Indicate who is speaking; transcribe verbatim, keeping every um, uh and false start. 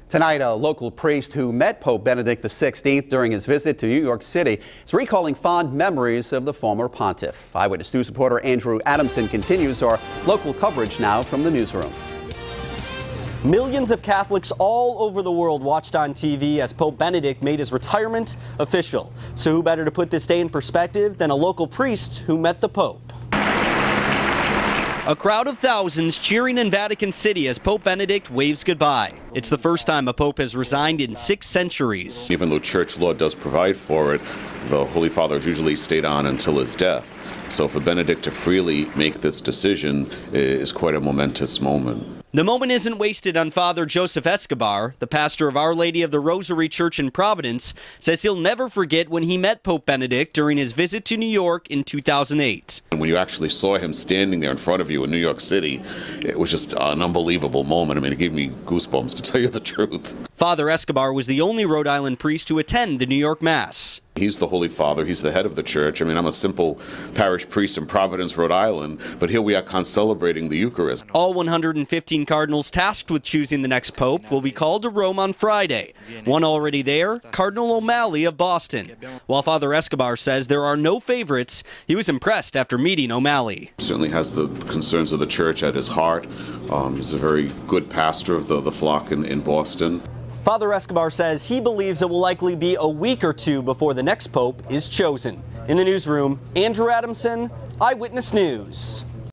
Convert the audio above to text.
Speaker 1: Tonight, a local priest who met Pope Benedict the sixteenth during his visit to New York City is recalling fond memories of the former pontiff. Eyewitness News reporter Andrew Adamson continues our local coverage now from the newsroom.
Speaker 2: Millions of Catholics all over the world watched on T V as Pope Benedict made his retirement official. So who better to put this day in perspective than a local priest who met the Pope? A crowd of thousands cheering in Vatican City as Pope Benedict waves goodbye. It's the first time a pope has resigned in six centuries.
Speaker 3: Even though church law does provide for it, the Holy Father has usually stayed on until his death. So for Benedict to freely make this decision is quite a momentous moment.
Speaker 2: The moment isn't wasted on Father Joseph Escobar. The pastor of Our Lady of the Rosary Church in Providence says he'll never forget when he met Pope Benedict during his visit to New York in two thousand eight.
Speaker 3: And when you actually saw him standing there in front of you in New York City, it was just an unbelievable moment. I mean, it gave me goosebumps, to tell you the truth.
Speaker 2: Father Escobar was the only Rhode Island priest to attend the New York Mass.
Speaker 3: He's the Holy Father. He's the head of the church. I mean, I'm a simple parish priest in Providence, Rhode Island, but here we are celebrating the Eucharist.
Speaker 2: All one hundred fifteen cardinals tasked with choosing the next pope will be called to Rome on Friday. One already there, Cardinal O'Malley of Boston. While Father Escobar says there are no favorites, he was impressed after meeting O'Malley.
Speaker 3: He certainly has the concerns of the church at his heart. Um, he's a very good pastor of the, the flock in, in Boston.
Speaker 2: Father Escobar says he believes it will likely be a week or two before the next pope is chosen. In the newsroom, Andrew Adamson, Eyewitness News.